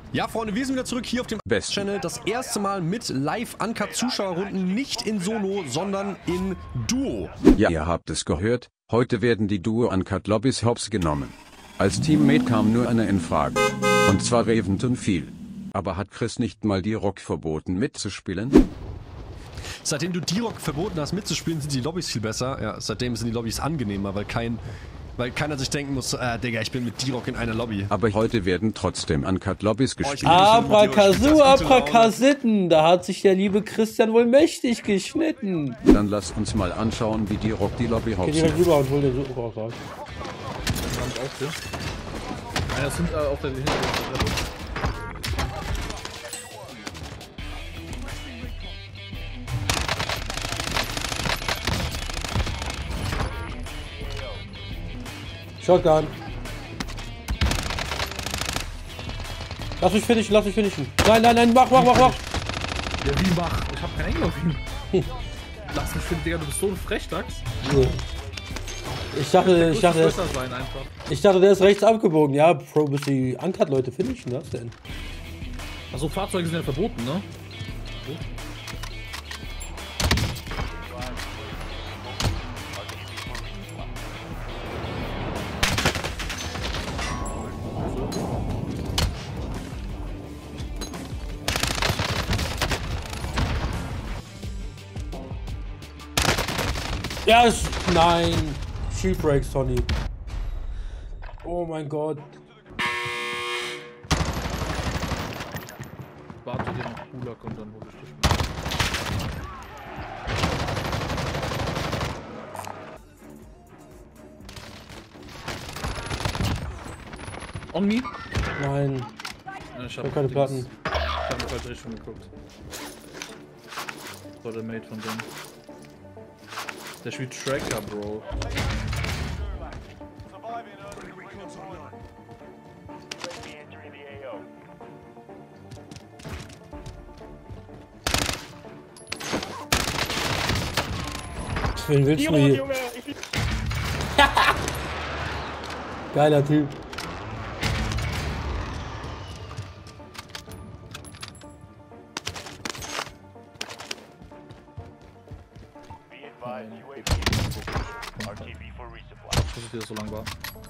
Ja, Freunde, wir sind wieder zurück hier auf dem Channel. Das erste Mal mit Live-Uncut-Zuschauerrunden, nicht in Solo, sondern in Duo. Ja, ihr habt es gehört, heute werden die Duo-Uncut-Lobbys hops genommen. Als Teammate kam nur einer in Frage. Und zwar Raventon Viel. Aber hat Chris nicht mal D-Rock verboten mitzuspielen? Seitdem du D-Rock verboten hast mitzuspielen, sind die Lobbys viel besser. Ja, seitdem sind die Lobbys angenehmer, weil keiner sich denken muss, Digga, ich bin mit D-Rock in einer Lobby. Aber heute werden trotzdem Uncut-Lobbys gespielt. Abrakasu, Abrakasitten, da hat sich der liebe Christian wohl mächtig geschnitten. Dann lass uns mal anschauen, wie D-Rock die Lobby hops Geh direkt rüber und hol den Sucher raus. Ja, das sind auf der Hintergrund. Shotgun. Lass mich finishen. Nein, mach. Ja, wie mach? Ich hab kein Engel auf ihn. Lass mich finden, Digga, du bist so ein Frechdachs. Ich dachte, der ist rechts abgebogen. Ja, Pro, bis die Uncut-Leute finishen, was denn? Achso, Fahrzeuge sind ja verboten, ne? So. Ja, nein. Shield Breaks, Tony. Oh mein Gott. Warte, dir noch cooler kommt, dann hol ich dich. On me? Nein. Ja, ich hab keine Platten. Ich hab in die falsche Richtung geguckt. Das war der Mate von dem. Der spielt Tracker, Bro. Wen willst du hier? Geiler Typ. Dass so lang war.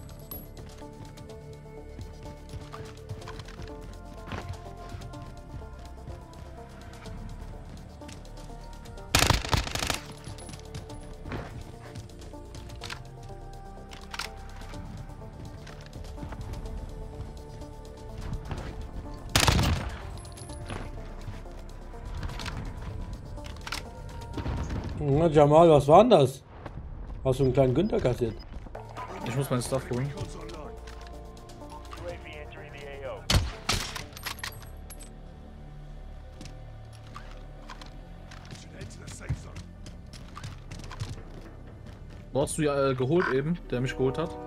Na, Jamal, was war denn das? Hast du einen kleinen Günther kassiert? Ich muss meinen Stuff holen. Wo hast du ja geholt eben, der mich geholt hat?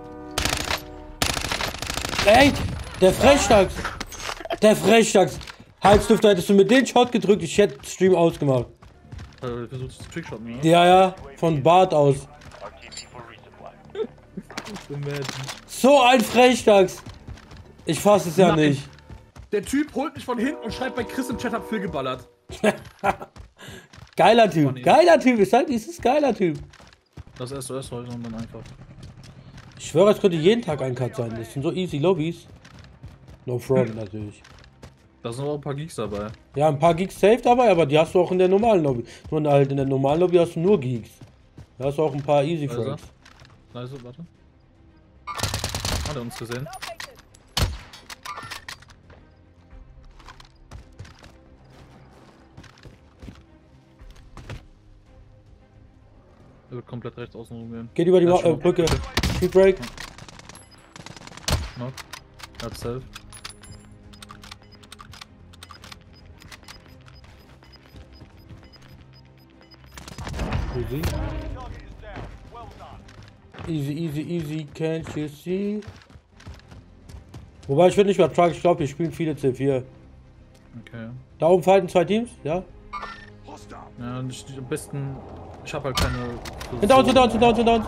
Ey, der Frechdachs! Der Frechdachs! Halsdüfter, hättest du mit den Shot gedrückt, ich hätte Stream ausgemacht. Versucht zu trickshotten, ne? Ja, von Bart aus. So ein Frechdachs! Ich fass es ja nicht. Der Typ holt mich von hinten und schreibt bei Chris im Chat, hab Phil geballert. Geiler Typ, ich sag, dieses geiler Typ. Das SOS heute und dann einfach. Ich schwöre, es könnte jeden Tag ein Cut sein. Das sind so easy Lobbys. No front natürlich. Da sind auch ein paar Geeks dabei. Ja, ein paar Geeks safe dabei, aber die hast du auch in der normalen Lobby. Nur halt in der normalen Lobby hast du nur Geeks. Da hast du auch ein paar easy Friends. Leise, warte. Hat er uns gesehen? Er wird komplett rechts außen rumgehen. Geht über die Brücke. Speed Break. Knock. Er hat Self. Easy, can't you see? Wobei ich finde nicht mal Truck, ich glaube, wir spielen viele C4. Okay. Da oben fighten zwei Teams, ja? Ja, am besten. Ich hab halt keine. Hinter uns.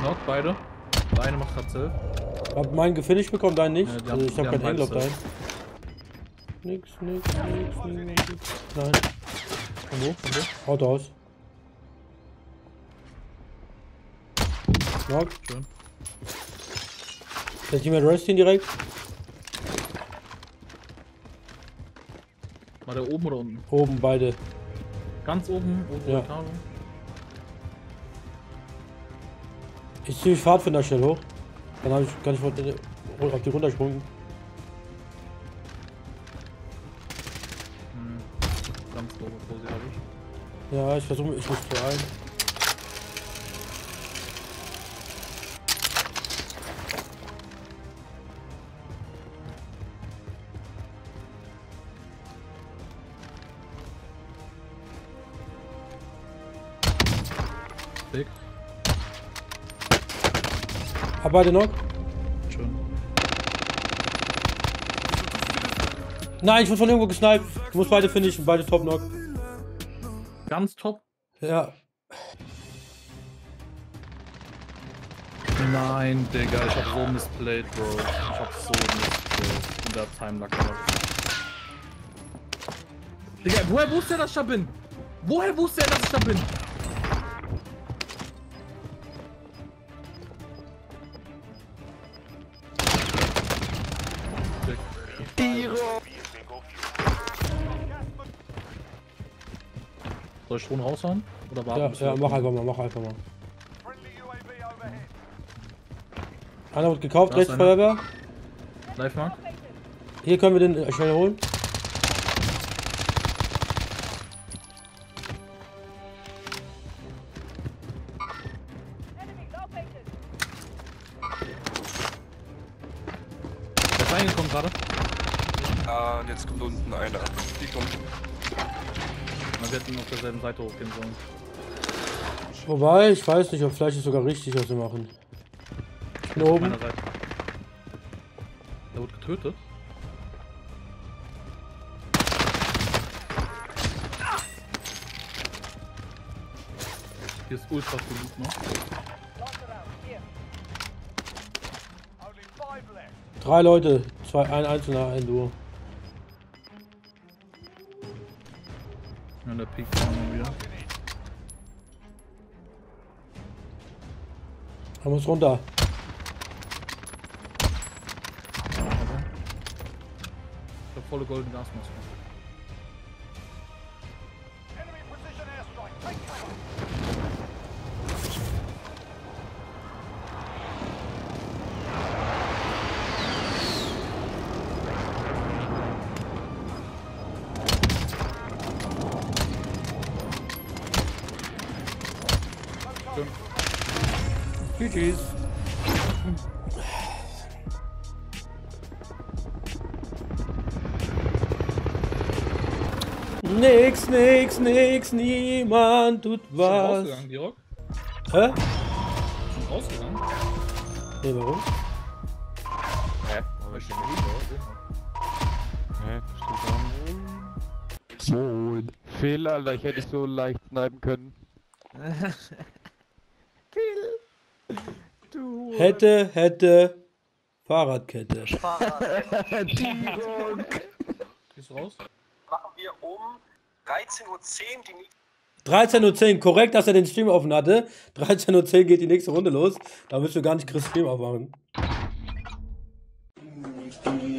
Knock, beide. Der eine macht gerade Self. Hab meinen gefinisht bekommen, deinen nicht. Ja, Also ich hab keinen Angle auf deinen. Self. Nix. Nein. Von wo? Haut aus. Knock. Schön. Jetzt jemand Resting direkt. War der oben oder unten? Oben beide. Ganz oben, Ja. Etage. Ich zieh mich Pfadfinder schnell hoch. Dann kann ich auf die runterspringen. Ganz oben, wo sie habe ich. Ja, ich muss zu ein. Big. Hab beide noch? Schön. Nein, ich wurde von irgendwo gesniped. Ich muss beide finishen, beide Top Knock. Ganz top. Ja. Nein, Digga, ich hab so missplayed, Bro. Ich hab so missplayed. In der Time-Lack. Digga, woher wusste er, dass ich da bin? Woher wusste er, dass ich da bin? Soll ich schon raushauen? Oder warten? Ja, mach einfach mal. Einer wird gekauft, Da ist rechts einer. Feuerwehr. Live Mark? Hier können wir den schnell holen. Der ist reingekommen gerade. Ah, und jetzt kommt unten einer. Die kommt. Wir hätten auf derselben Seite hochgehen sollen. Wobei, ich weiß nicht, ob vielleicht ist sogar richtig, was wir machen. Ich bin oben. Meiner Seite. Der wurde getötet. Hier ist ultra viel Loot noch. 3 Leute, ein Einzelner, ein Duo. Ja, der Peak kommt wieder. Er muss runter. Ich hab volle goldene Gasmaske. Tschüss. Nix, niemand tut Schon was. rausgegangen, die Rock? Hä? Schon rausgegangen? Nee, warum? Moin. Fehler, Alter, ich hätte so leicht snipen können. Hätte. Fahrradkette. Gehst du raus? Machen wir um 13:10 Uhr die 13:10 Uhr, korrekt, dass er den Stream offen hatte. 13:10 Uhr geht die nächste Runde los. Da müssen wir gar nicht Chris Stream aufmachen.